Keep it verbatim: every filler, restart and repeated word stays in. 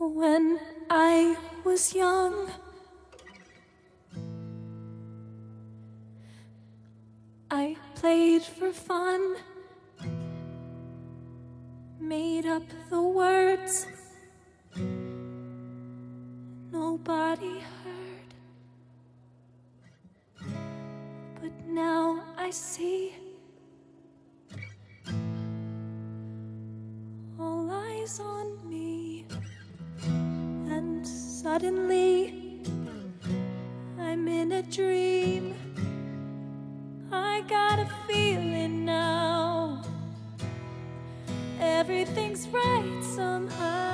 When I was young, I played for fun, made up the words nobody heard. But now I see all eyes on me, and suddenly I'm in a dream. I got a feeling now everything's right somehow.